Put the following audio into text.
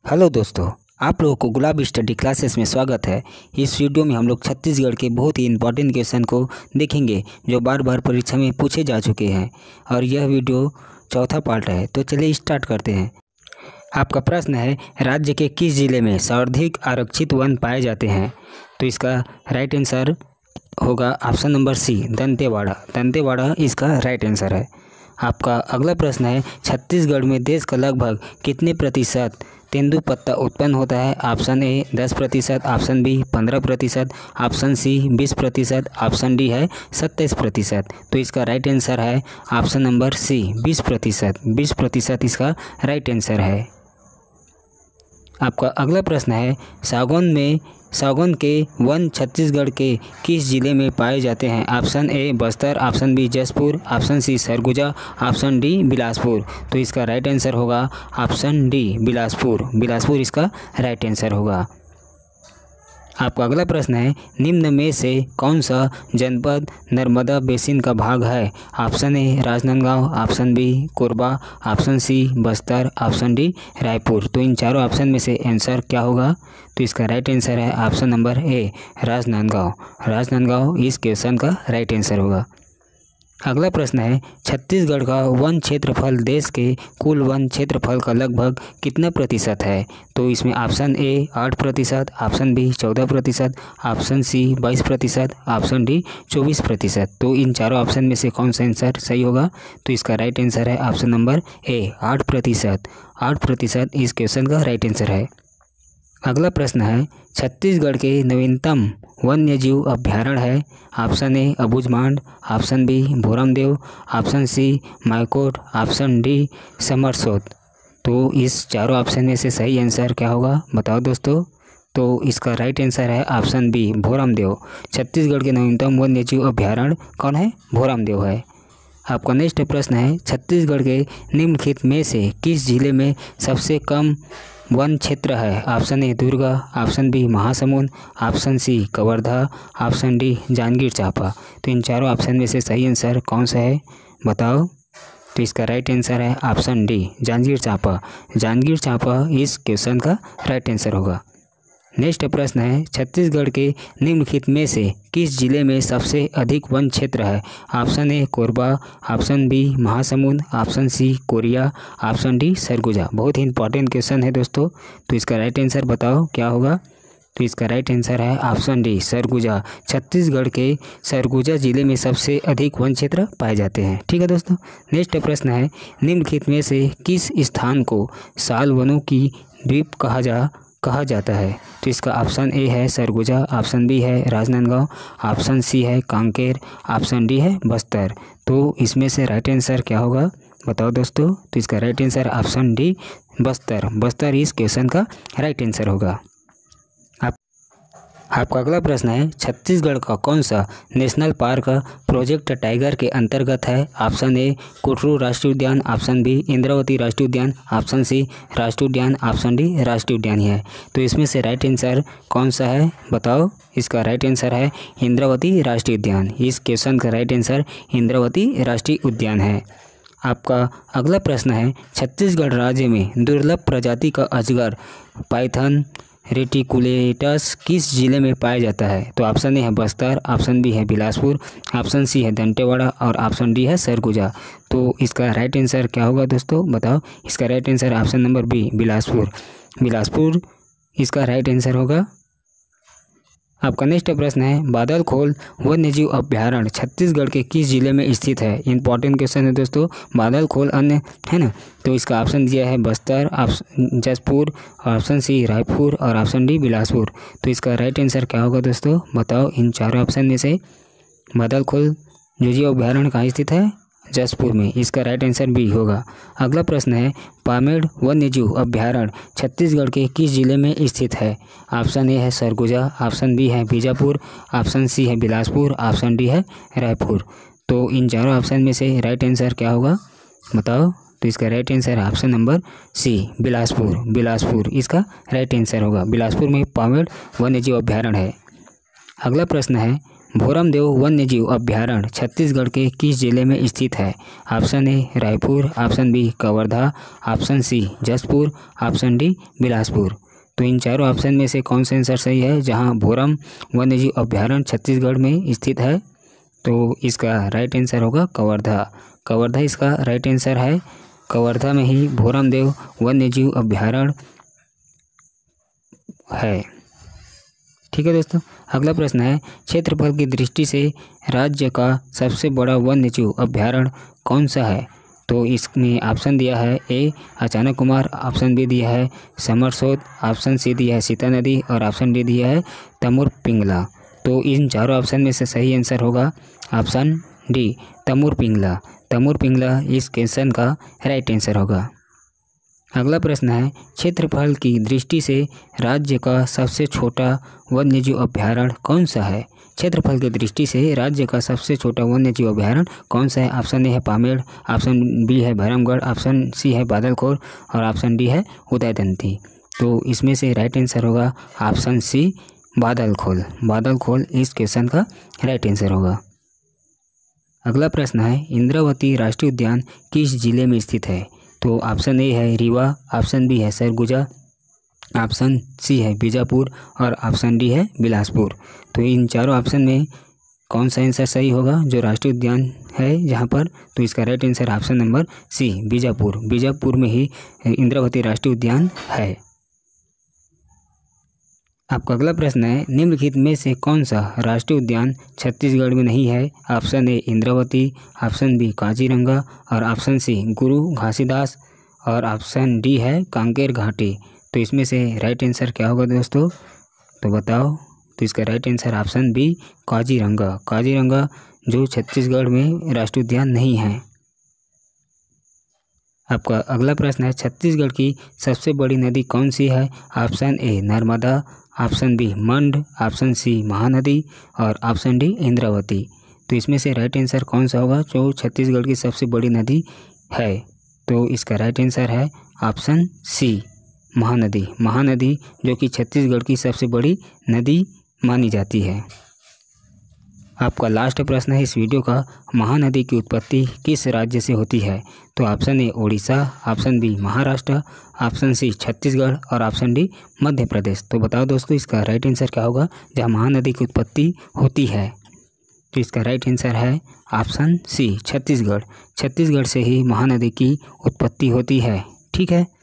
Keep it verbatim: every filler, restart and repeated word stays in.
Hello दोस्तों, आप लोगों को गुलाब स्टडी क्लासेस में स्वागत है। इस वीडियो में हम लोग छत्तीसगढ़ के बहुत ही इंपॉर्टेंट क्वेश्चन को देखेंगे जो बार बार परीक्षा में पूछे जा चुके हैं और यह वीडियो चौथा पार्ट है। तो चलिए स्टार्ट करते हैं। आपका प्रश्न है, राज्य के किस जिले में सर्वाधिक आरक्षित वन पाए जाते हैं? तो इसका राइट आंसर होगा option number C, Dantewada. Dantewada इसका राइट आंसर है। आपका अगला प्रश्न है, छत्तीसगढ़ में देश का लगभग कितने प्रतिशत तेंदुपत्ता उत्पन्न होता है? ऑप्शन ए दस प्रतिशत, ऑप्शन बी पंद्रह प्रतिशत, ऑप्शन सी बीस प्रतिशत, ऑप्शन डी है सत्ताईस प्रतिशत। तो इसका राइट आंसर है ऑप्शन नंबर सी, बीस प्रतिशत। बीस प्रतिशत इसका राइट आंसर है। आपका अगला प्रश्न है, सागौन में सागौन के वन छत्तीसगढ़ के किस जिले में पाए जाते हैं? Option A Bastar, option B Jashpur, option C Surguja, option D Bilaspur. तो इसका राइट आंसर होगा ऑप्शन डी, बिलासपुर। बिलासपुर इसका राइट आंसर होगा। आपका अगला प्रश्न है, निम्न में से कौन सा जनपद नर्मदा बेसिन का भाग है? Option A Rajnandgaon, option B Korba, option C Bastar, option D Raipur. तो इन चारों ऑप्शन में से आंसर क्या होगा? तो इसका राइट आंसर है option number A, Rajnandgaon. Rajnandgaon इस क्वेश्चन का राइट आंसर होगा। अगला प्रश्न है, छत्तीसगढ़ का वन क्षेत्रफल देश के कुल वन क्षेत्रफल का लगभग कितना प्रतिशत है? तो इसमें ऑप्शन ए आठ प्रतिशत, ऑप्शन बी चौदह प्रतिशत, ऑप्शन सी बाईस प्रतिशत, ऑप्शन डी चौबीस प्रतिशत। तो इन चारों ऑप्शन में से कौन सा आंसर सही होगा? तो इसका राइट आंसर है ऑप्शन नंबर ए, आठ प्रतिशत। आठ प्रतिशत इस क्वेश्चन का राइट आंसर है। अगला प्रश्न है, छत्तीसगढ़ के नवीनतम वन्य जीव अभ्यारण्य है? Option A Abujhmad, option B Bhoramdev, option C Maikot, option D Semarsot. तो इस चारों ऑप्शन में से सही आंसर क्या होगा बताओ दोस्तों? तो इसका राइट आंसर है ऑप्शन बी, भोरमदेव। छत्तीसगढ़ के नवीनतम वन्य जीव अभ्यारण्य कौन है? भोरमदेव है। आपका नेक्स्ट प्रश्न है, छत्तीसगढ़ के निम्नलिखित में से किस जिले में सबसे कम वन क्षेत्र है? Option A Durg, option B Mahasamund, option C Kawardha, option D Janjgir Champa. तो इन चारों ऑप्शन में से सही आंसर कौन सा है बताओ? तो इसका राइट आंसर है ऑप्शन डी, जांजगीर चांपा। जांजगीर चांपा इस क्वेश्चन का राइट आंसर होगा। नेक्स्ट प्रश्न है, छत्तीसगढ़ के निम्नलिखित में से किस जिले में सबसे अधिक वन क्षेत्र है? Option A Korba, option B Mahasamund, option C Koriya, option D Surguja. बहुत ही इंपॉर्टेंट क्वेश्चन है दोस्तों। तो इसका राइट आंसर बताओ क्या होगा? तो इसका राइट आंसर है ऑप्शन डी, सरगुजा। छत्तीसगढ़ के सरगुजा जिले में सबसे अधिक वन क्षेत्र पाए जाते हैं। ठीक है दोस्तों। नेक्स्ट प्रश्न है, निम्नलिखित में से किस स्थान को साल वनों की द्वीप कहा जा कहा जाता है? तो इसका ऑप्शन ए है सरगुजा, ऑप्शन बी है राजनांदगांव, ऑप्शन सी है कांकेर, ऑप्शन डी है बस्तर। तो इसमें से राइट आंसर क्या होगा बताओ दोस्तों? तो इसका right answer option D, Bastar. Bastar इस क्वेश्चन का राइट आंसर होगा। आप आपका अगला प्रश्न है, छत्तीसगढ़ का कौन सा नेशनल पार्क प्रोजेक्ट टाइगर के अंतर्गत है? ऑप्शन ए कुटरू राष्ट्रीय उद्यान, ऑप्शन बी इंद्रावती राष्ट्रीय उद्यान, ऑप्शन सी राष्ट्रीय उद्यान, ऑप्शन डी राष्ट्रीय उद्यान ही है। तो इसमें से राइट आंसर कौन सा है बताओ? इसका राइट आंसर है इंद्रावती राष्ट्रीय उद्यान। इस क्वेश्चन का राइट आंसर इंद्रावती राष्ट्रीय उद्यान है। आपका अगला प्रश्न है, छत्तीसगढ़ राज्य में दुर्लभ प्रजाति का अजगर पाइथन रेटिकुलेटस किस जिले में पाया जाता है? तो ऑप्शन ए है बस्तर, ऑप्शन बी है बिलासपुर, ऑप्शन सी है दंतेवाड़ा और ऑप्शन डी है सरगुजा। तो इसका राइट आंसर क्या होगा दोस्तों बताओ? इसका right answer option number B, Bilaspur. Bilaspur इसका राइट आंसर होगा। आपका नेक्स्ट प्रश्न है, बादलखोल वन्यजीव अभ्यारण्य छत्तीसगढ़ के किस जिले में स्थित है? इंपॉर्टेंट क्वेश्चन है दोस्तों। बादलखोल अन्य है ना, तो इसका ऑप्शन दिया है Bastar, option Jashpur, option C Raipur और ऑप्शन डी बिलासपुर। तो इसका राइट आंसर क्या होगा दोस्तों बताओ? इन चारों ऑप्शन में से बादलखोल जो जीव अभ्यारण्य कहाँ स्थित है? जशपुर में। इसका राइट आंसर बी होगा। अगला प्रश्न है, पामेड़ वन्यजीव अभ्यारण्य छत्तीसगढ़ के किस जिले में स्थित है? ऑप्शन ए है सरगुजा, ऑप्शन बी है बीजापुर, ऑप्शन सी है बिलासपुर, ऑप्शन डी है रायपुर। तो इन चारों ऑप्शन में से राइट आंसर क्या होगा बताओ? तो इसका राइट आंसर है option number C, Bilaspur. Bilaspur इसका राइट आंसर होगा। बिलासपुर में पामेड़ वन्यजीव अभ्यारण्य है। अगला प्रश्न है, भोरमदेव वन्यजीव अभयारण्य छत्तीसगढ़ के किस जिले में स्थित है? Option A Raipur, option B Kawardha, option C Jashpur, option D Bilaspur. तो इन चारों ऑप्शन में से कौन सा आंसर सही है जहां भोरम वन्यजीव अभयारण्य छत्तीसगढ़ में स्थित है? तो इसका राइट आंसर होगा कवर्धा। कवर्धा इसका राइट आंसर है। कवर्धा में ही भोरमदेव वन्यजीव अभयारण्य है। ठीक है दोस्तों, अगला प्रश्न है क्षेत्रफल की दृष्टि से राज्य का सबसे बड़ा वन्यजीव अभयारण्य कौन सा है? तो इसमें ऑप्शन दिया है ए अचानक कुमार, ऑप्शन बी दिया है समरसोत, ऑप्शन सी दिया है सीता नदी और ऑप्शन डी दिया है तमुर पिंगला। तो इन चारों ऑप्शन में से सही आंसर होगा ऑप्शन डी तमुर पिंगला। तमुर पिंगला इस क्वेश्चन का राइट आंसर होगा। अगला प्रश्न है क्षेत्रफल की दृष्टि से राज्य का सबसे छोटा वन्यजीव अभयारण्य कौन सा है? क्षेत्रफल की दृष्टि से राज्य का सबसे छोटा वन्यजीव अभयारण्य कौन सा है? ऑप्शन ए है पामेड़, ऑप्शन बी है भैरमगढ़, ऑप्शन सी है बादलखोर और ऑप्शन डी है उदयदंती। तो इसमें से राइट आंसर होगा ऑप्शन सी बादलखोल। बादलखोल इस क्वेश्चन का राइट आंसर होगा। अगला प्रश्न है इंद्रावती राष्ट्रीय उद्यान किस जिले में स्थित है? तो ऑप्शन ए है रीवा, ऑप्शन बी है सरगुजा, ऑप्शन सी है बीजापुर और ऑप्शन डी है बिलासपुर। तो इन चारों ऑप्शन में कौन सा आंसर सही होगा जो राष्ट्रीय उद्यान है जहाँ पर? तो इसका right answer option number C Bijapur. Bijapur में ही इंद्रावती राष्ट्रीय उद्यान है। आपका अगला प्रश्न है निम्नलिखित में से कौन सा राष्ट्रीय उद्यान छत्तीसगढ़ में नहीं है? Option A Indravati, option B Kaziranga और ऑप्शन सी गुरु घासीदास और ऑप्शन डी है कांकेर घाटी। तो इसमें से राइट आंसर क्या होगा दोस्तों? तो बताओ। तो इसका right answer option B Kaziranga. Kaziranga जो छत्तीसगढ़ में राष्ट्रीय उद्यान नहीं है। आपका अगला प्रश्न है छत्तीसगढ़ की सबसे बड़ी नदी कौन सी है? Option A Narmada, option B Mand, option C Mahanadi और ऑप्शन डी इंद्रावती। तो इसमें से राइट आंसर कौन सा होगा जो छत्तीसगढ़ की सबसे बड़ी नदी है? तो इसका राइट आंसर है ऑप्शन सी महानदी। महानदी जो कि छत्तीसगढ़ की सबसे बड़ी नदी मानी जाती है। आपका लास्ट प्रश्न है इस वीडियो का महानदी की उत्पत्ति किस राज्य से होती है? तो option A Odisha, option B Maharashtra, option C Chhattisgarh और ऑप्शन डी मध्य प्रदेश। तो बताओ दोस्तों इसका राइट आंसर क्या होगा जहाँ महानदी की उत्पत्ति होती है? तो इसका राइट आंसर है ऑप्शन सी छत्तीसगढ़। छत्तीसगढ़ से ही महानदी की उत्पत्ति होती है। ठीक है।